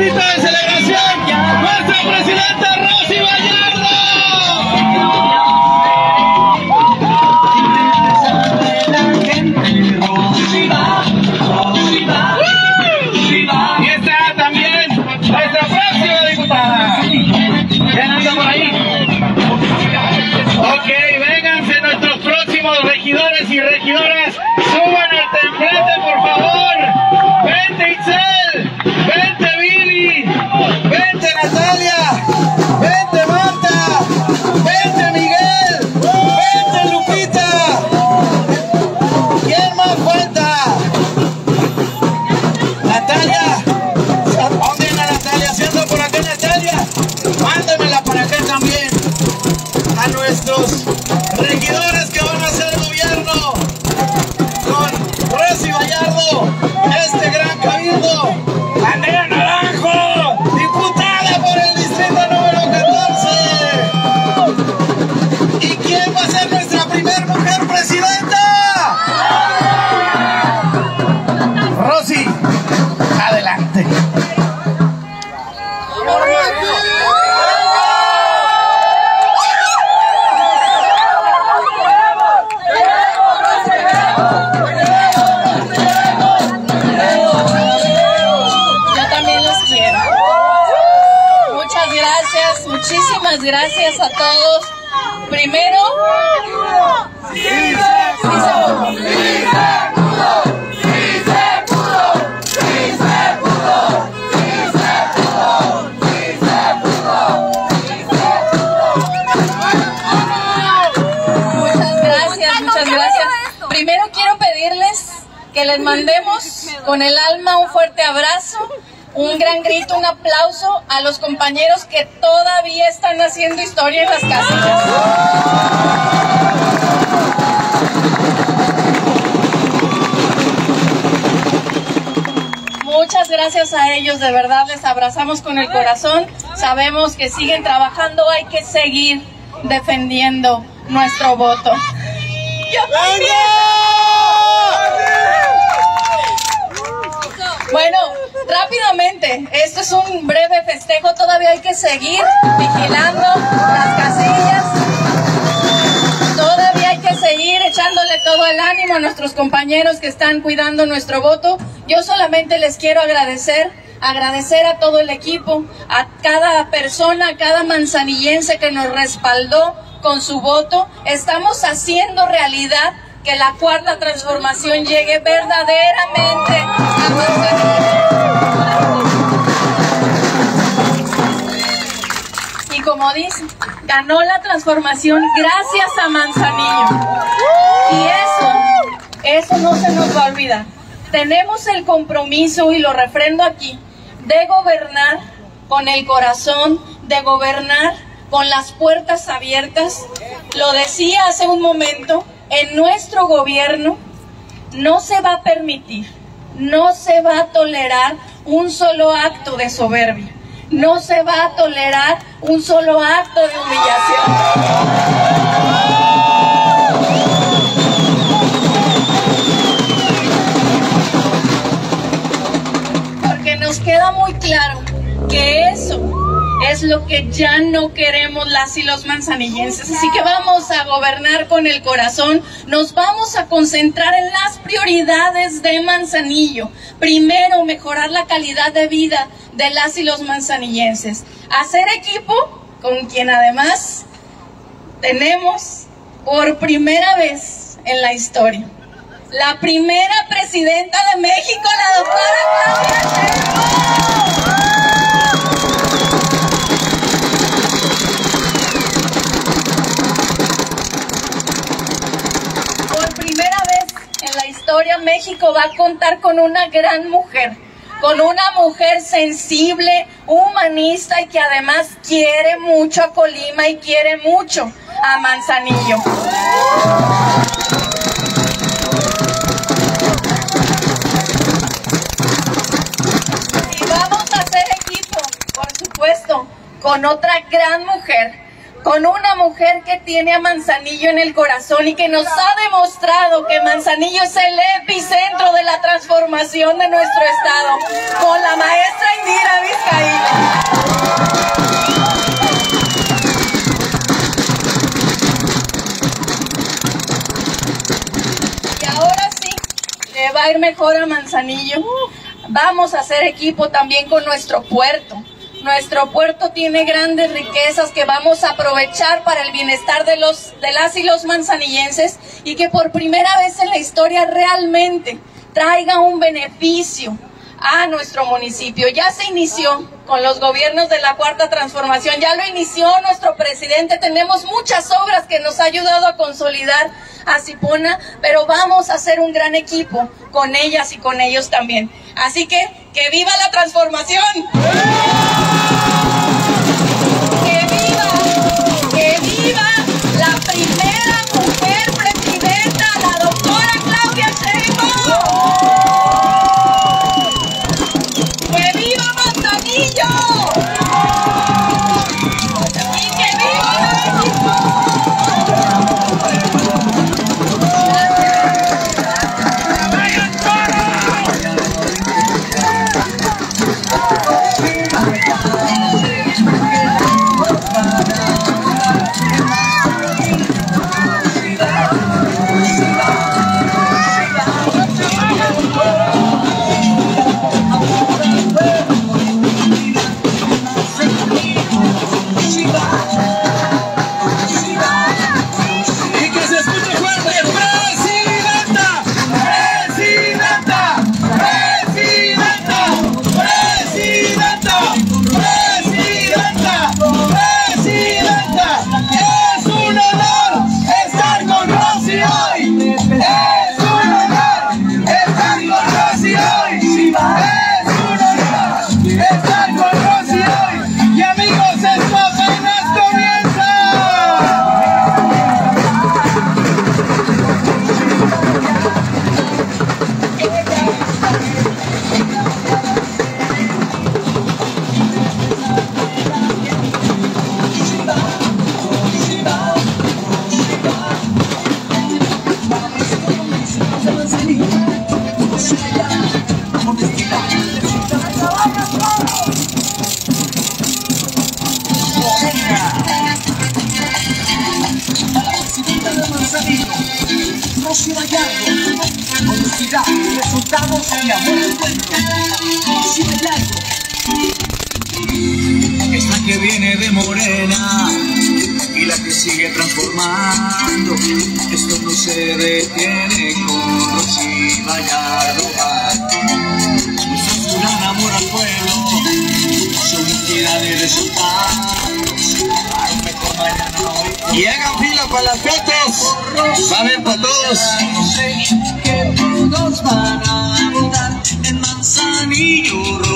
grito de celebración, nuestra presidenta Rosy Gallardo. Y está también nuestra próxima diputada. ¿Quién anda por ahí? Ok, vénganse nuestros próximos regidores y regidoras. Suban al templete, por favor. Vente Itzel, vente Billy, vente Natalia, vente Marta, vente Miguel, vente Lupita. ¿Quién más falta? Natalia. ¿Dónde anda Natalia? ¿Siendo por acá Natalia? Mándemela para acá también. A nuestros regidores que van a hacer gobierno con Rosy Gallardo, este gran cabildo. Andrea Naranjo, diputada por el distrito número 14. ¿Y quién va a ser nuestra primer mujer presidenta? Rosy, adelante. Muchísimas gracias a todos. Primero, muchas gracias. Primero quiero pedirles que les mandemos con el alma un fuerte abrazo, un gran grito, un aplauso a los compañeros que todavía están haciendo historia en las casillas. Muchas gracias a ellos, de verdad les abrazamos con el corazón. Sabemos que siguen trabajando, hay que seguir defendiendo nuestro voto. Bueno, rápidamente, esto es un breve festejo, todavía hay que seguir vigilando las casillas, todavía hay que seguir echándole todo el ánimo a nuestros compañeros que están cuidando nuestro voto. Yo solamente les quiero agradecer a todo el equipo, a cada persona, a cada manzanillense que nos respaldó con su voto. Estamos haciendo realidad que la cuarta transformación llegue verdaderamente a Manzanillo. Y como dice, ganó la transformación gracias a Manzanillo. Y eso no se nos va a olvidar. Tenemos el compromiso, y lo refrendo aquí, de gobernar con el corazón, de gobernar con las puertas abiertas. Lo decía hace un momento, en nuestro gobierno no se va a permitir, no se va a tolerar un solo acto de soberbia, no se va a tolerar un solo acto de humillación. Porque nos queda muy claro que eso es lo que ya no queremos las y los manzanillenses. Así que vamos a gobernar con el corazón, nos vamos a concentrar en las prioridades de Manzanillo. Primero, mejorar la calidad de vida de las y los manzanillenses. Hacer equipo con quien además tenemos por primera vez en la historia la primera presidenta de México, la doctora Claudia Sheinbaum. Historia, México va a contar con una gran mujer, con una mujer sensible, humanista y que además quiere mucho a Colima y quiere mucho a Manzanillo. Y vamos a hacer equipo, por supuesto, con otra gran mujer, con una mujer que tiene a Manzanillo en el corazón y que nos ha demostrado que Manzanillo es el epicentro de la transformación de nuestro estado, con la maestra Indira Vizcaíno. Y ahora sí, le va a ir mejor a Manzanillo. Vamos a hacer equipo también con nuestro puerto. Nuestro puerto tiene grandes riquezas que vamos a aprovechar para el bienestar de las y los manzanillenses, y que por primera vez en la historia realmente traiga un beneficio a nuestro municipio. Ya se inició con los gobiernos de la Cuarta Transformación, ya lo inició nuestro presidente, tenemos muchas obras que nos ha ayudado a consolidar a Zipona, pero vamos a hacer un gran equipo con ellas y con ellos también. Así que viva la transformación. Que viva la primera mujer presidenta, la doctora Claudia Sheinbaum. Que viva Manzanillo. Y que viva México. Honestidad, resultados y amor encuentro. Esta que viene de Morena y la que sigue transformando. Esto no se detiene con Rosy Gallardo. Su gran amor al pueblo, su honestidad y resultados. Hay un mejor mañana hoy. Y hagan fila para las fotos. Va a haber para todos. Que todos van a votar en Manzanillo.